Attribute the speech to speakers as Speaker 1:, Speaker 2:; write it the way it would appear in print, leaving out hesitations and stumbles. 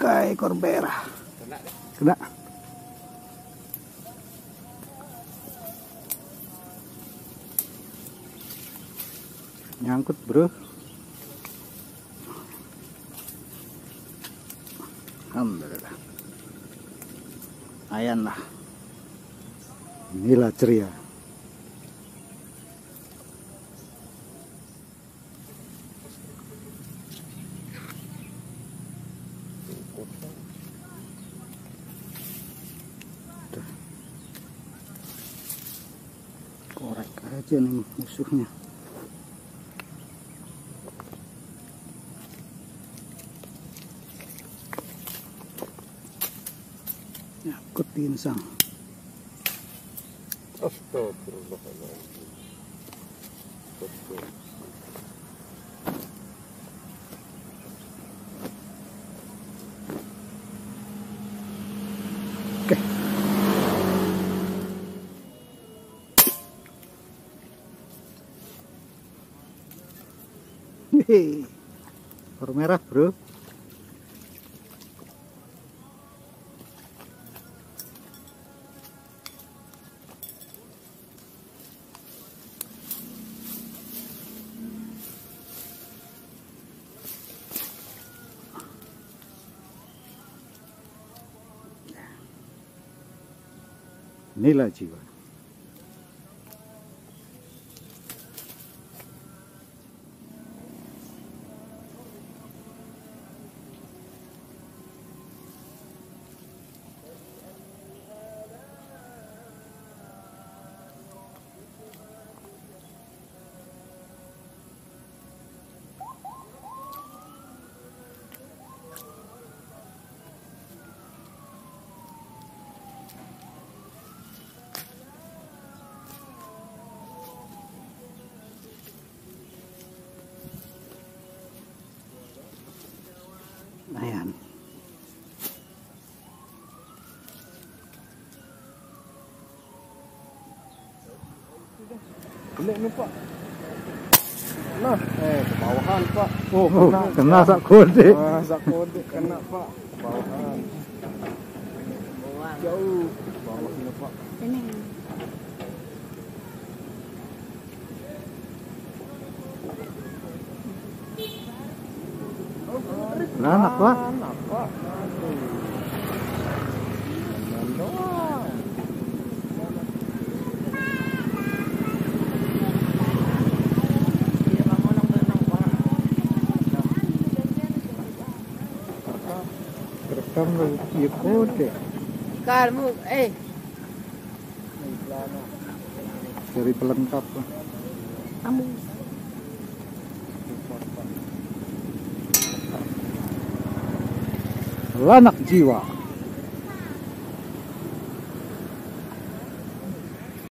Speaker 1: ekor merah. Kena. Nyangkut, bro. Alhamdulillah. Ayan lah. Inilah ceria. Korek aja nih musuhnya. Nyangkut di insang.
Speaker 2: Astagfirullahaladzim.
Speaker 1: Oke. Hehehe. Ekor merah, bro. Inilah jiwa. Ayan.
Speaker 2: Ini nih Pak. Nah, kebawahan Pak.
Speaker 1: Oh, kena sak kode.
Speaker 2: Sak kode kena Pak. Kebawahan. Jauh. Bawahnya Pak.
Speaker 3: Ini.
Speaker 1: Anak, Pak.
Speaker 2: Anak Pak. Doang.
Speaker 1: Kerekam lagi kode.
Speaker 3: Kalmu,
Speaker 1: Dari pelengkap.
Speaker 3: kamu.
Speaker 1: Lanak jiwa.